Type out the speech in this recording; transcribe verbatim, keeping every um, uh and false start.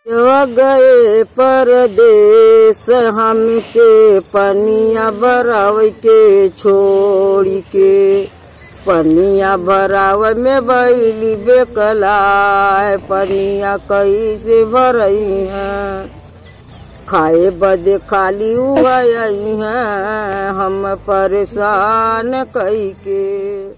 गए परदेस हमके पनिया भराव के छोड़ी के, पनिया भराव में बैली बेकलाय, पनिया कैसे भरई है, खाए बदे खाली हुआ हैं हम परेशान कई के।